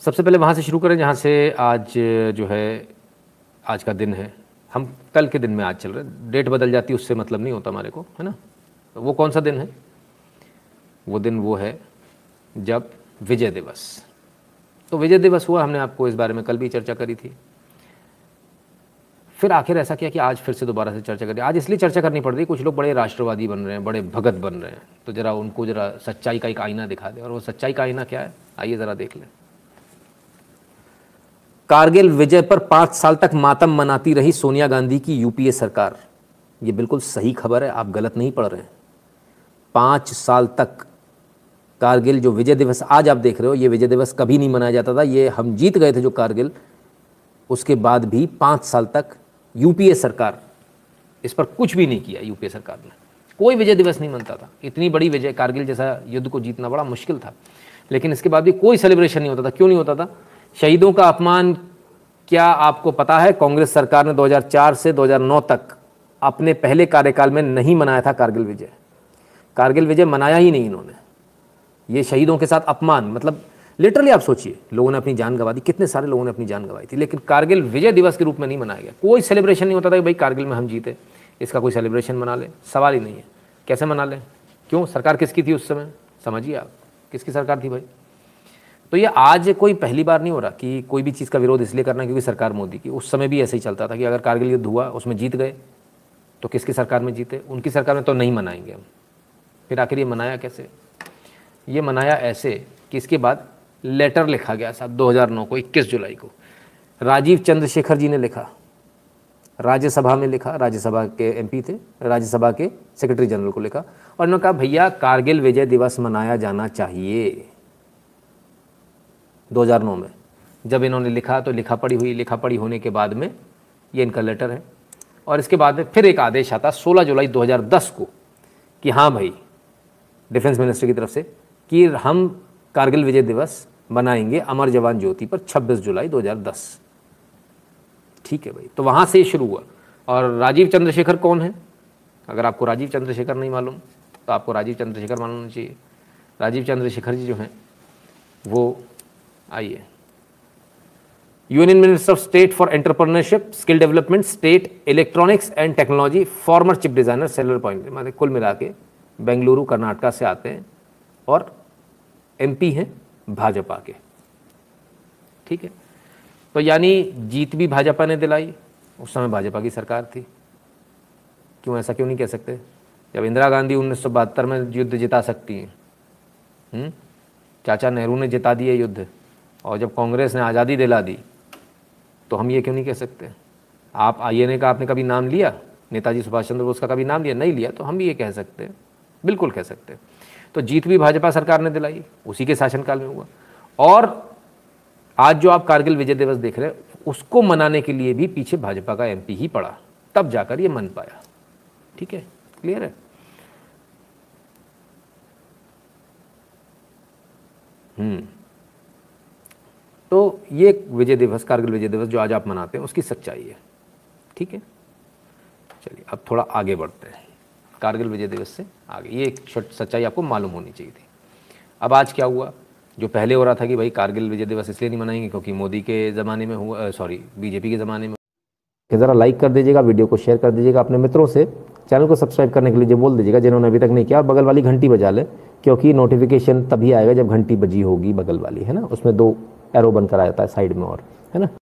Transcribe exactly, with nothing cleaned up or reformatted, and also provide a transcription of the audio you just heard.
सबसे पहले वहाँ से शुरू करें जहाँ से आज जो है आज का दिन है। हम कल के दिन में आज चल रहे हैं, डेट बदल जाती है उससे मतलब नहीं होता हमारे को, है ना। तो वो कौन सा दिन है? वो दिन वो है जब विजय दिवस। तो विजय दिवस हुआ, हमने आपको इस बारे में कल भी चर्चा करी थी। फिर आखिर ऐसा किया कि आज फिर से दोबारा से चर्चा करें। आज इसलिए चर्चा करनी पड़ रही है, कुछ लोग बड़े राष्ट्रवादी बन रहे हैं, बड़े भगत बन रहे हैं, तो ज़रा उनको ज़रा सच्चाई का एक आईना दिखा दे। और वो सच्चाई का आईना क्या है, आइए ज़रा देख लें। कारगिल विजय पर पाँच साल तक मातम मनाती रही सोनिया गांधी की यूपीए सरकार। ये बिल्कुल सही खबर है, आप गलत नहीं पढ़ रहे हैं। पाँच साल तक कारगिल जो विजय दिवस आज आप देख रहे हो, ये विजय दिवस कभी नहीं मनाया जाता था। ये हम जीत गए थे जो कारगिल, उसके बाद भी पाँच साल तक यूपीए सरकार इस पर कुछ भी नहीं किया। यूपीए सरकार ने कोई विजय दिवस नहीं मनता था। इतनी बड़ी विजय, कारगिल जैसा युद्ध को जीतना बड़ा मुश्किल था, लेकिन इसके बाद भी कोई सेलिब्रेशन नहीं होता था। क्यों नहीं होता था? शहीदों का अपमान, क्या आपको पता है कांग्रेस सरकार ने दो हज़ार चार से दो हज़ार नौ तक अपने पहले कार्यकाल में नहीं मनाया था कारगिल विजय। कारगिल विजय मनाया ही नहीं इन्होंने। ये शहीदों के साथ अपमान, मतलब लिटरली आप सोचिए, लोगों ने अपनी जान गंवा दी, कितने सारे लोगों ने अपनी जान गंवाई थी, लेकिन कारगिल विजय दिवस के रूप में नहीं मनाया गया। कोई सेलिब्रेशन नहीं होता था कि भाई कारगिल में हम जीते, इसका कोई सेलिब्रेशन मना ले, सवाल ही नहीं है। कैसे मना लें? क्यों? सरकार किसकी थी उस समय? समझिए आप, किसकी सरकार थी भाई? तो ये आज कोई पहली बार नहीं हो रहा कि कोई भी चीज़ का विरोध इसलिए करना क्योंकि सरकार मोदी की। उस समय भी ऐसे ही चलता था कि अगर कारगिल युद्ध हुआ, उसमें जीत गए, तो किसकी सरकार में जीते? उनकी सरकार में तो नहीं मनाएंगे हम। फिर आखिर ये मनाया कैसे? ये मनाया ऐसे कि इसके बाद लेटर लिखा गया साहब दो हज़ार नौ को, इक्कीस जुलाई को राजीव चंद्रशेखर जी ने लिखा, राज्यसभा में लिखा। राज्यसभा के एमपी थे, राज्यसभा के सेक्रेटरी जनरल को लिखा और उन्होंने कहा भैया कारगिल विजय दिवस मनाया जाना चाहिए। दो हज़ार नौ में जब इन्होंने लिखा तो लिखा पढ़ी हुई, लिखा पढ़ी होने के बाद में ये इनका लेटर है। और इसके बाद में फिर एक आदेश आता सोलह जुलाई दो हज़ार दस को कि हाँ भाई, डिफेंस मिनिस्टर की तरफ से, कि हम कारगिल विजय दिवस बनाएंगे अमर जवान ज्योति पर छब्बीस जुलाई दो हज़ार दस। ठीक है भाई, तो वहाँ से शुरू हुआ। और राजीव चंद्रशेखर कौन है? अगर आपको राजीव चंद्रशेखर नहीं मालूम तो आपको राजीव चंद्रशेखर मालूम होना चाहिए। राजीव चंद्रशेखर जी जो हैं वो, आइए, union minister of state for entrepreneurship, skill development, state electronics and technology, former chip designer, seller point, माने कुल मिला के बेंगलुरु कर्नाटका से आते हैं और एमपी हैं भाजपा के। ठीक है, तो यानी जीत भी भाजपा ने दिलाई, उस समय भाजपा की सरकार थी। क्यों, ऐसा क्यों नहीं कह सकते? जब इंदिरा गांधी उन्नीस सौ बहत्तर में युद्ध जिता सकती हैं, चाचा नेहरू ने जिता दिए युद्ध, और जब कांग्रेस ने आज़ादी दिला दी, तो हम ये क्यों नहीं कह सकते? आप आईएनए का आपने कभी नाम लिया? नेताजी सुभाष चंद्र बोस का कभी नाम लिया? नहीं लिया, तो हम भी ये कह सकते हैं, बिल्कुल कह सकते हैं। तो जीत भी भाजपा सरकार ने दिलाई, उसी के शासनकाल में हुआ। और आज जो आप कारगिल विजय दिवस देख रहे हैं, उसको मनाने के लिए भी पीछे भाजपा का एमपी ही पड़ा, तब जाकर ये मन पाया। ठीक है, क्लियर है? हम्म तो ये विजय दिवस, कारगिल विजय दिवस जो आज आप मनाते हैं, उसकी सच्चाई है। ठीक है, चलिए अब थोड़ा आगे बढ़ते हैं, कारगिल विजय दिवस से आगे। ये एक सच्चाई आपको मालूम होनी चाहिए थी। अब आज क्या हुआ? जो पहले हो रहा था कि भाई कारगिल विजय दिवस इसलिए नहीं मनाएंगे क्योंकि मोदी के ज़माने में हुआ, सॉरी बीजेपी के ज़माने में। ज़रा लाइक कर दीजिएगा, वीडियो को शेयर कर दीजिएगा अपने मित्रों से, चैनल को सब्सक्राइब करने के लिए जो बोल दीजिएगा जिन्होंने अभी तक नहीं किया, और बगल वाली घंटी बजा लें, क्योंकि नोटिफिकेशन तभी आएगा जब घंटी बजी होगी बगल वाली, है ना। उसमें दो एरो बनकर आ जाता है साइड में, और है ना।